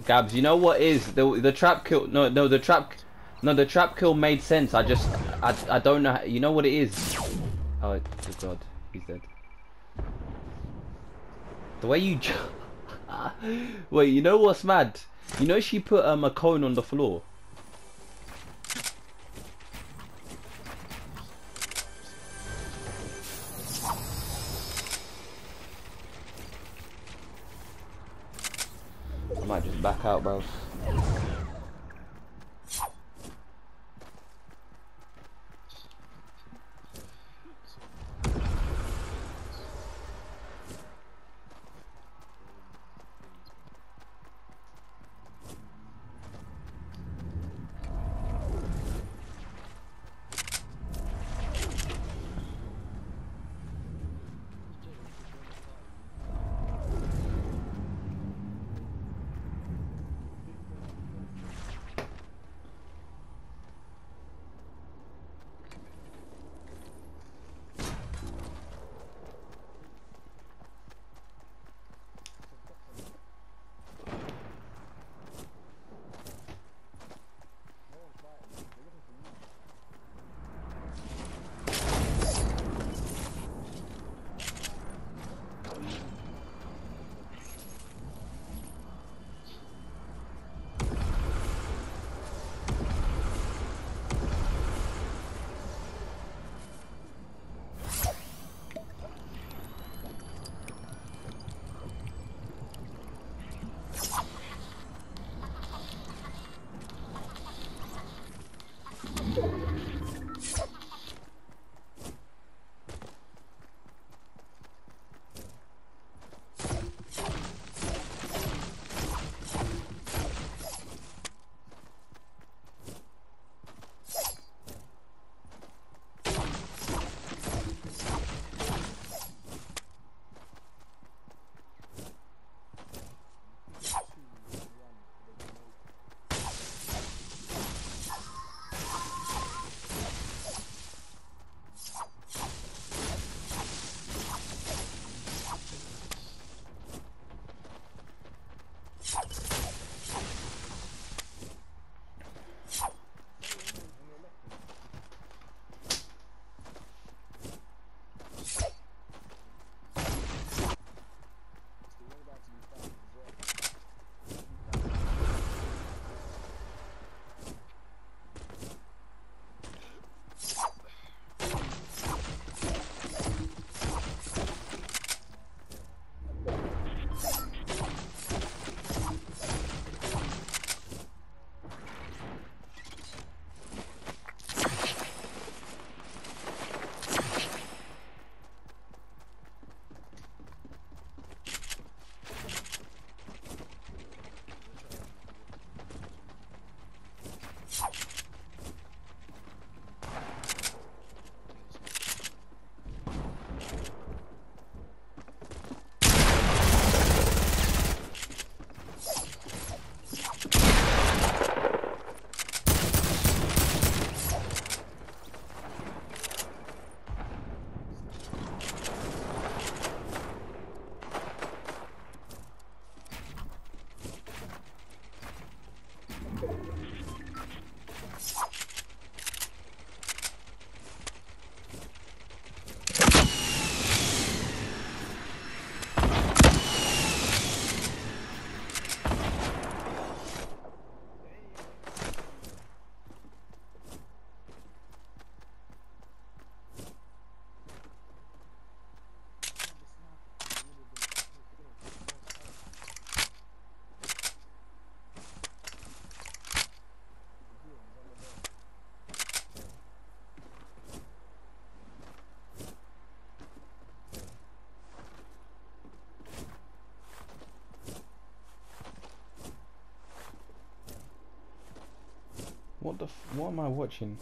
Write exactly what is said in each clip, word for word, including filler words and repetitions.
Gabs, you know what is the the trap kill? No, no, the trap, no, the trap kill made sense. I just, I, I don't know. How, you know what it is? Oh, good God, he's dead. The way you, wait, you know what's mad? You know she put um, a cone on the floor. I might just back out, bro. What the f- what am I watching?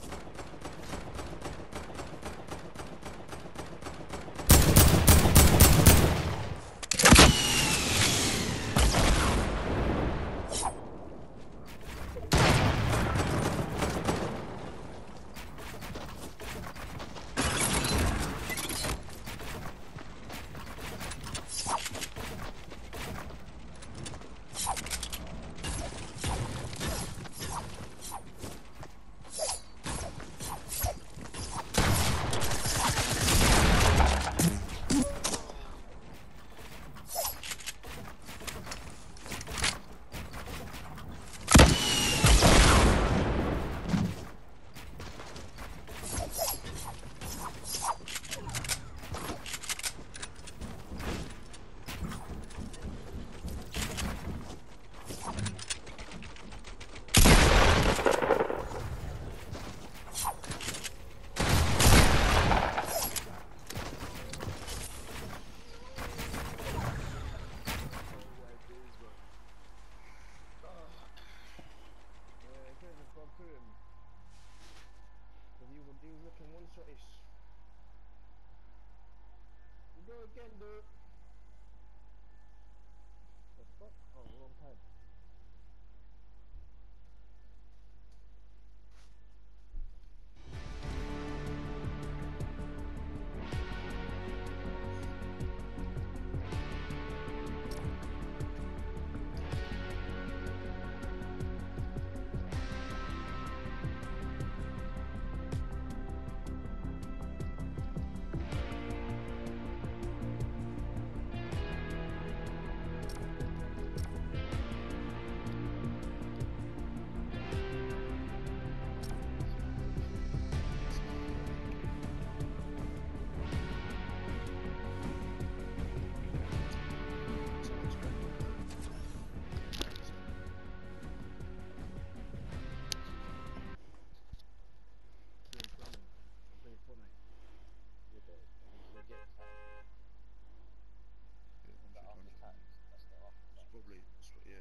yeah.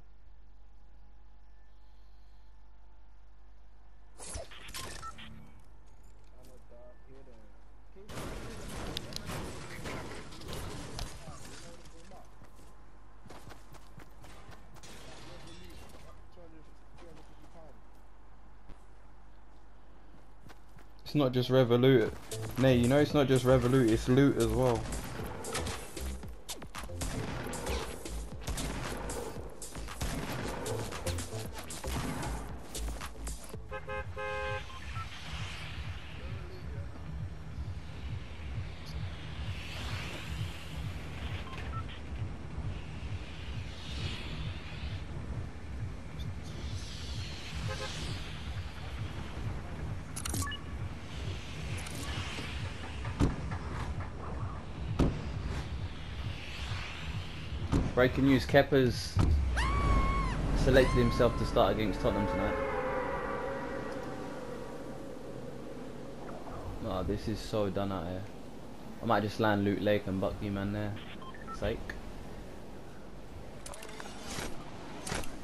I'm a dark hitter. Keep it moving, man. That man is Hey, doing can I like move? three hundred fifty pounds. You know what I'm talking about? Like Revolut, up to two hundred, two hundred fifty pounds. It's not just Revolut. Nay, you know it's not just Revolut, it's loot as well. Revolut, yeah. Breaking news, Kepa's selected himself to start against Tottenham tonight. Oh, this is so done out here. I might just land Loot Lake and Bucky man there. Sake. Oh my god.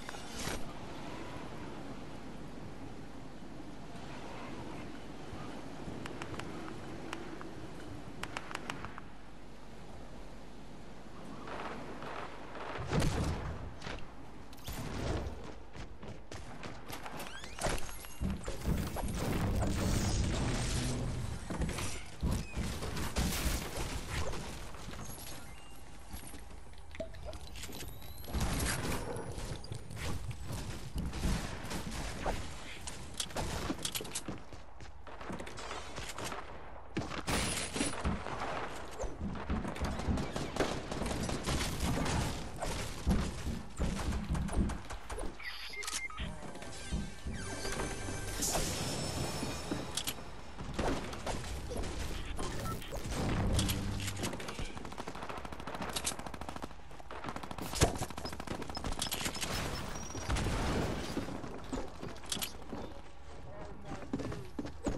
Oh my days.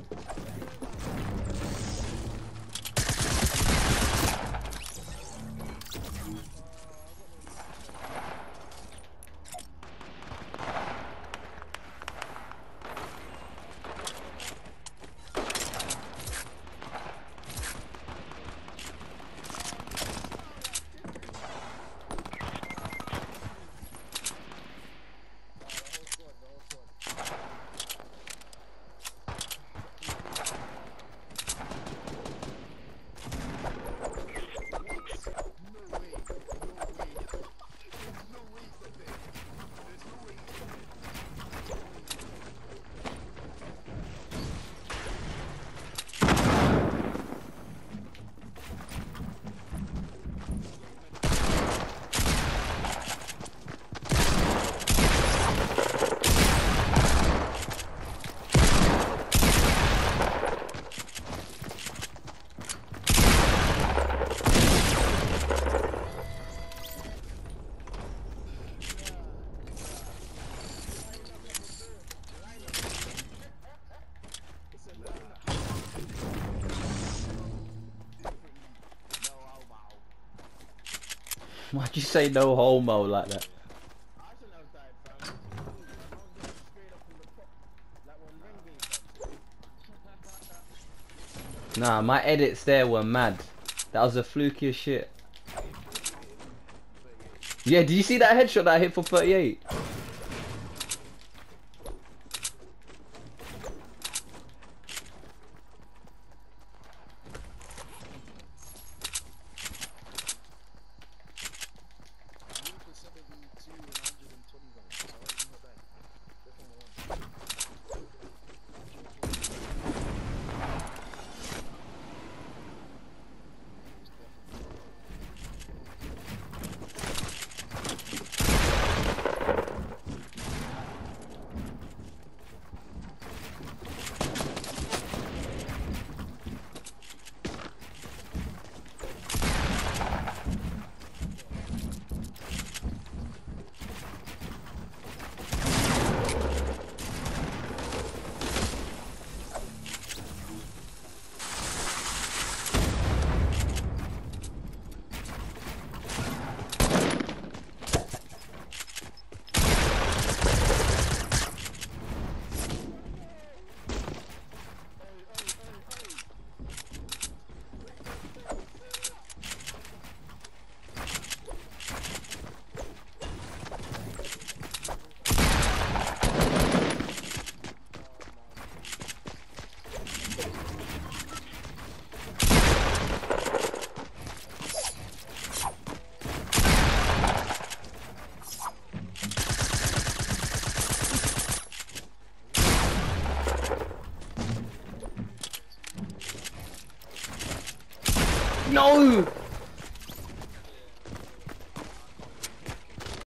Uh, I got no loot for that. Oh, that chicken. Uh, how many? Uh, the whole squad, the whole squad. Three people. What? No way. No way. There's no way he's not dead. There's no way he's not dead. No way he's not dead. He's got medic. Yeah, yeah. Line up at the door. Line up at the door. It's a Line up. nah. Differently. No, oh wow. Why'd you say no homo like that? I shouldn't have died, fam. What do you mean, man? I was going straight up from the top. Like when Renegade, fam. Nah, my edits there were mad. That was the flukiest shit. Hey, what did you hit him for? thirty-eight. Yeah, did you see that headshot that I hit for thirty-eight? You went for seventy-two and one hundred twenty rounds. So it's not bad. That's what I want. one hundred twenty. Most definitely. No!